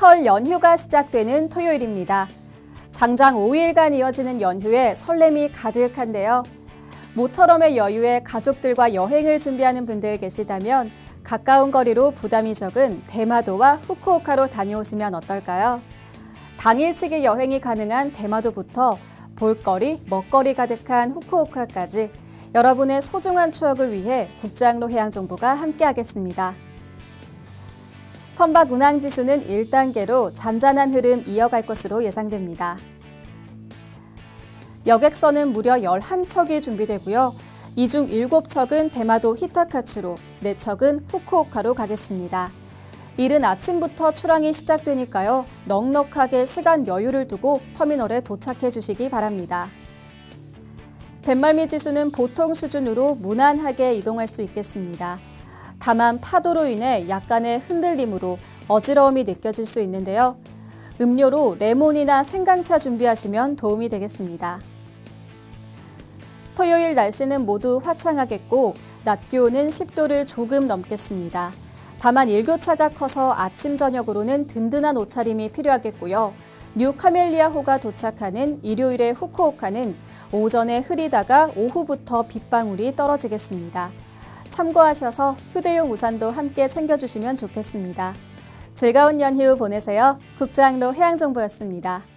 설 연휴가 시작되는 토요일입니다. 장장 5일간 이어지는 연휴에 설렘이 가득한데요. 모처럼의 여유에 가족들과 여행을 준비하는 분들 계시다면 가까운 거리로 부담이 적은 대마도와 후쿠오카로 다녀오시면 어떨까요? 당일치기 여행이 가능한 대마도부터 볼거리, 먹거리 가득한 후쿠오카까지 여러분의 소중한 추억을 위해 국제항로 해양정보가 함께하겠습니다. 선박 운항지수는 1단계로 잔잔한 흐름 이어갈 것으로 예상됩니다. 여객선은 무려 11척이 준비되고요. 이 중 7척은 대마도 히타카츠로, 4척은 후쿠오카로 가겠습니다. 이른 아침부터 출항이 시작되니까요. 넉넉하게 시간 여유를 두고 터미널에 도착해 주시기 바랍니다. 뱃멀미 지수는 보통 수준으로 무난하게 이동할 수 있겠습니다. 다만 파도로 인해 약간의 흔들림으로 어지러움이 느껴질 수 있는데요. 음료로 레몬이나 생강차 준비하시면 도움이 되겠습니다. 토요일 날씨는 모두 화창하겠고 낮 기온은 10도를 조금 넘겠습니다. 다만 일교차가 커서 아침 저녁으로는 든든한 옷차림이 필요하겠고요. 뉴 카멜리아호가 도착하는 일요일의 후쿠오카는 오전에 흐리다가 오후부터 빗방울이 떨어지겠습니다. 참고하셔서 휴대용 우산도 함께 챙겨주시면 좋겠습니다. 즐거운 연휴 보내세요. 국제항로 해양정보였습니다.